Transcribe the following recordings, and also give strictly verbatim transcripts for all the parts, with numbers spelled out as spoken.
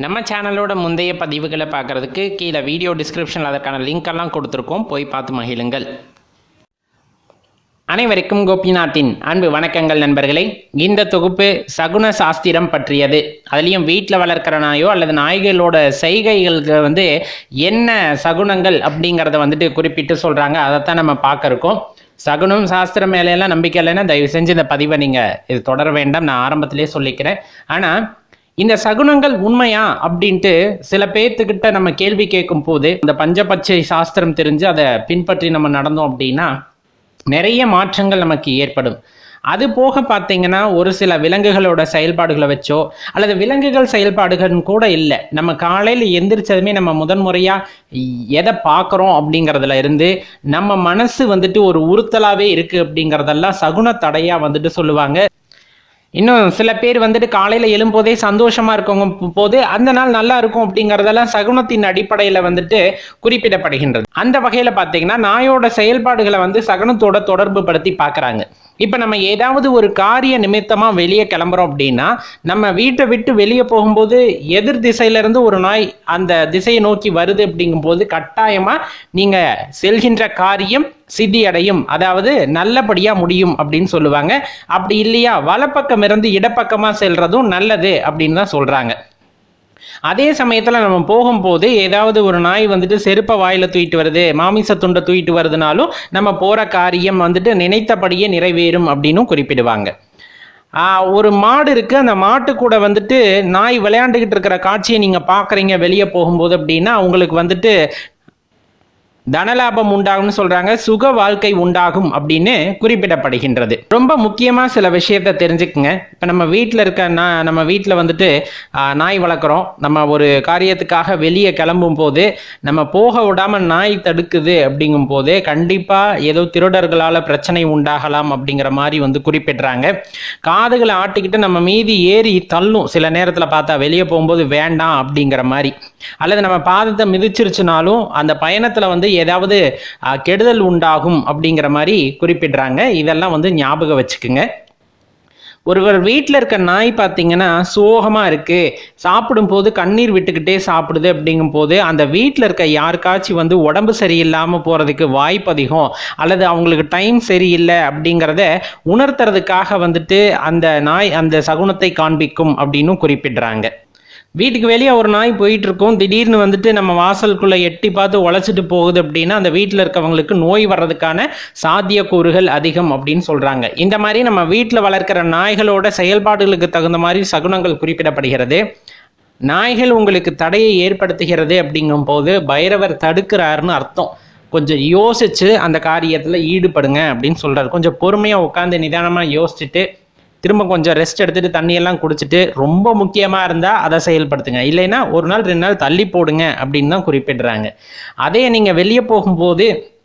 நம்ம சேனலோட முந்தைய பதிவுகளை பார்க்குறதுக்கு கீழே வீடியோ டிஸ்கிரிப்ஷனில் அதற்கான லிங்க் எல்லாம் கொடுத்துருக்கோம், போய் பார்த்து மகிழுங்கள். அனைவருக்கும் கோபிநாத்தின் அன்பு வணக்கங்கள் நண்பர்களே. இந்த தொகுப்பு சகுன சாஸ்திரம் பற்றியது. அதுலேயும் வீட்டில் வளர்க்குற நாயோ அல்லது நாய்களோட செய்கைகளுக்கு வந்து என்ன சகுனங்கள் அப்படிங்கிறத வந்துட்டு குறிப்பிட்டு சொல்கிறாங்க, அதைத்தான் நம்ம பார்க்க இருக்கோம். சகுனம் சாஸ்திரம் மேலையெல்லாம் நம்பிக்கை இல்லைன்னா தயவு செஞ்சு இந்த பதிவை நீங்கள் இது தொடர வேண்டாம், நான் ஆரம்பத்திலே சொல்லிக்கிறேன். ஆனால் இந்த சகுனங்கள் உண்மையா அப்படின்ட்டு சில பேர்த்துக்கிட்ட நம்ம கேள்வி கேட்கும் போது இந்த பஞ்சபட்சை சாஸ்திரம் தெரிஞ்சு அதை பின்பற்றி நம்ம நடந்தோம் அப்படின்னா நிறைய மாற்றங்கள் நமக்கு ஏற்படும். அது போக பார்த்தீங்கன்னா ஒரு சில விலங்குகளோட செயல்பாடுகளை வச்சோ அல்லது விலங்குகள் செயல்பாடுகள் கூட இல்லை, நம்ம காலையில் எந்திரிச்சதுமே நம்ம முதன்முறையாக எதை பார்க்குறோம் அப்படிங்கிறதுல இருந்து நம்ம மனசு வந்துட்டு ஒரு உறுத்தலாகவே இருக்குது அப்படிங்கிறதெல்லாம் சகுன தடையாக வந்துட்டு சொல்லுவாங்க. இன்னும் சில பேர் வந்துட்டு காலையில் எழும்போதே சந்தோஷமாக இருக்கவங்க போது அந்த நாள் நல்லா இருக்கும் அப்படிங்கிறதெல்லாம் சகுனத்தின் அடிப்படையில் வந்துட்டு குறிப்பிடப்படுகின்றது. அந்த வகையில் பார்த்தீங்கன்னா நாயோட செயல்பாடுகளை வந்து சகுனத்தோட தொடர்பு படுத்தி பார்க்குறாங்க. இப்போ நம்ம ஏதாவது ஒரு காரிய நிமித்தமாக வெளியே கிளம்புறோம் அப்படின்னா நம்ம வீட்டை விட்டு வெளியே போகும்போது எதிர் திசையிலேருந்து ஒரு நாய் அந்த திசையை நோக்கி வருது அப்படிங்கும்போது கட்டாயமாக நீங்கள் செல்கின்ற காரியம் சித்தி அடையும், அதாவது நல்லபடியாக முடியும் அப்படின்னு சொல்லுவாங்க. அப்படி இல்லையா வலப்பக்கம் இருந்து இடப்பக்கமாக செல்றதும் நல்லது அப்படின்னு தான் சொல்கிறாங்க. அதே சமயத்தில் நம்ம போகும்போது ஏதாவது ஒரு நாய் வந்துட்டு செருப்பை வாயில் தூக்கிட்டு வருது, மாமிச துண்டை தூக்கிட்டு வருதுனாலும் நம்ம போகிற காரியம் வந்துட்டு நினைத்தபடியே நிறைவேறும் அப்படின்னு குறிப்பிடுவாங்க. ஒரு மாடு இருக்குது, அந்த மாட்டு கூட வந்துட்டு நாய் விளையாண்டுக்கிட்டு இருக்கிற காட்சியை நீங்கள் பார்க்குறீங்க வெளியே போகும்போது அப்படின்னா உங்களுக்கு வந்துட்டு தனலாபம் உண்டாகும்னு சொல்றாங்க, சுக வாழ்க்கை உண்டாகும் அப்படின்னு குறிப்பிடப்படுகின்றது. ரொம்ப முக்கியமா சில விஷயத்த தெரிஞ்சுக்குங்க. இப்ப நம்ம வீட்டில் இருக்க நம்ம வீட்டில் வந்துட்டு நாய் வளர்க்குறோம், நம்ம ஒரு காரியத்துக்காக வெளியே கிளம்பும் போது நம்ம போக விடாம நாய் தடுக்குது அப்படிங்கும் போது கண்டிப்பா ஏதோ திருடர்களால பிரச்சனை உண்டாகலாம் அப்படிங்கிற மாதிரி வந்து குறிப்பிடுறாங்க. காதுகளை ஆட்டிக்கிட்டு நம்ம மீதி ஏறி தள்ளும், சில நேரத்தில் பார்த்தா வெளியே போகும்போது வேண்டாம் அப்படிங்கிற மாதிரி, அல்லது நம்ம பாதத்தை மிதிச்சிருச்சுனாலும் அந்த பயணத்துல வந்து ஏதாவது கெடுதல் உண்டாகும் அப்படிங்கிற மாதிரி குறிப்பிடுறாங்க. இதெல்லாம் வந்து ஞாபகம் வச்சுக்குங்க. ஒருவர் வீட்டில் இருக்க நாய் பார்த்தீங்கன்னா சோகமாக இருக்குது, சாப்பிடும்போது கண்ணீர் விட்டுக்கிட்டே சாப்பிடுது அப்படிங்கும் போது அந்த வீட்டில் இருக்க யாருக்காச்சும் வந்து உடம்பு சரியில்லாமல் போகிறதுக்கு வாய்ப்பு அதிகம், அல்லது அவங்களுக்கு டைம் சரியில்லை அப்படிங்கிறத உணர்த்துறதுக்காக வந்துட்டு அந்த நாய் அந்த சகுனத்தை காண்பிக்கும் அப்படின்னு குறிப்பிடுறாங்க. வீட்டுக்கு வெளியே ஒரு நாய் போயிட்டு இருக்கும், திடீர்னு வந்துட்டு நம்ம வாசலுக்குள்ளே எட்டி பார்த்து உழைச்சிட்டு போகுது அப்படின்னா அந்த வீட்டில் இருக்கவங்களுக்கு நோய் வர்றதுக்கான சாத்தியக்கூறுகள் அதிகம் அப்படின்னு சொல்கிறாங்க. இந்த மாதிரி நம்ம வீட்டில் வளர்க்குற நாய்களோட செயல்பாடுகளுக்கு தகுந்த மாதிரி சகுனங்கள் குறிப்பிடப்படுகிறது. நாய்கள் உங்களுக்கு தடையை ஏற்படுத்துகிறது அப்படிங்கும் போது பைரவர் தடுக்கிறாருன்னு அர்த்தம். கொஞ்சம் யோசிச்சு அந்த காரியத்தில் ஈடுபடுங்க அப்படின்னு சொல்கிறார். கொஞ்சம் பொறுமையாக உட்காந்து நிதானமாக யோசிச்சுட்டு திரும்ப கொஞ்சம் ரெஸ்ட் எடுத்துட்டு தண்ணியெல்லாம் குடிச்சிட்டு ரொம்ப முக்கியமாக இருந்தால் அதை செயல்படுத்துங்க, இல்லைன்னா ஒரு நாள் ரெண்டு நாள் தள்ளி போடுங்க அப்படின்னு தான் குறிப்பிடுறாங்க. அதே நீங்கள் வெளியே போகும்போது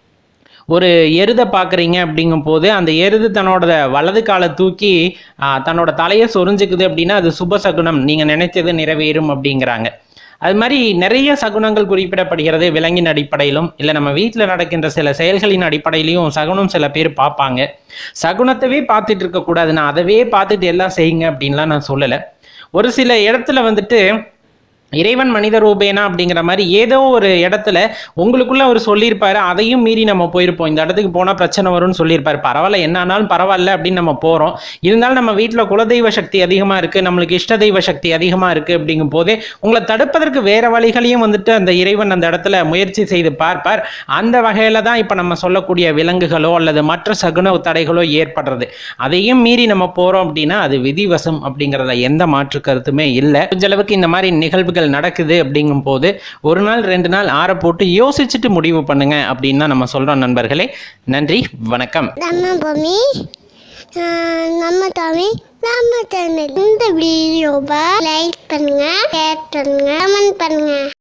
ஒரு எருதை பார்க்குறீங்க அப்படிங்கும் போது அந்த எருது தன்னோட வலது காலை தூக்கி தன்னோட தலையை சொரிஞ்சுக்குது அப்படின்னா அது சுப சகுனம், நீங்கள் நினைத்தது நிறைவேறும் அப்படிங்கிறாங்க. அது மாதிரி நிறைய சகுனங்கள் குறிப்பிடப்படுகிறது. விலங்கின் அடிப்படையிலும் இல்லை நம்ம வீட்டில் நடக்கின்ற சில செயல்களின் அடிப்படையிலையும் சகுனம் சில பேர் பார்ப்பாங்க. சகுனத்தவே பார்த்துட்டு இருக்கக்கூடாது, நான் அதவே பார்த்துட்டு எல்லாம் செய்யுங்க அப்படின்லாம் நான் சொல்லலை. ஒரு சில இடத்துல வந்துட்டு இறைவன் மனித ரூபேனா அப்படிங்கிற மாதிரி ஏதோ ஒரு இடத்துல உங்களுக்குள்ள அவர் சொல்லியிருப்பாரு, அதையும் மீறி நம்ம போயிருப்போம், இந்த இடத்துக்கு போனால் பிரச்சனை வரும்னு சொல்லியிருப்பாரு. பரவாயில்ல, என்ன ஆனாலும் பரவாயில்ல அப்படின்னு நம்ம போகிறோம். இருந்தாலும் நம்ம வீட்டில் குலதெய்வ சக்தி அதிகமாக இருக்குது, நம்மளுக்கு இஷ்ட தெய்வ சக்தி அதிகமாக இருக்குது அப்படிங்கும் போதே உங்களை தடுப்பதற்கு வேற வழிகளையும் வந்துட்டு அந்த இறைவன் அந்த இடத்துல முயற்சி செய்து பார்ப்பார். அந்த வகையில் தான் இப்போ நம்ம சொல்லக்கூடிய விலங்குகளோ அல்லது மற்ற சகுன தடைகளோ ஏற்படுறது. அதையும் மீறி நம்ம போகிறோம் அப்படின்னா அது விதிவசம் அப்படிங்கிறத எந்த மாற்று கருத்துமே இல்லை. கொஞ்ச அளவுக்கு இந்த மாதிரி நிகழ்வுகள் நடக்குது அப்படிங்கும் போது ஒரு நாள் ரெண்டு நாள் ஆற போட்டு யோசிச்சுட்டு முடிவு பண்ணுங்க அப்படின்னு தான் நம்ம சொல்றோம் நண்பர்களே. நன்றி, வணக்கம். நம்ம பூமி நம்ம தமிழ் நம்ம சேனல். இந்த வீடியோவை லைக் பண்ணுங்க, ஷேர் பண்ணுங்க, கமெண்ட் பண்ணுங்க.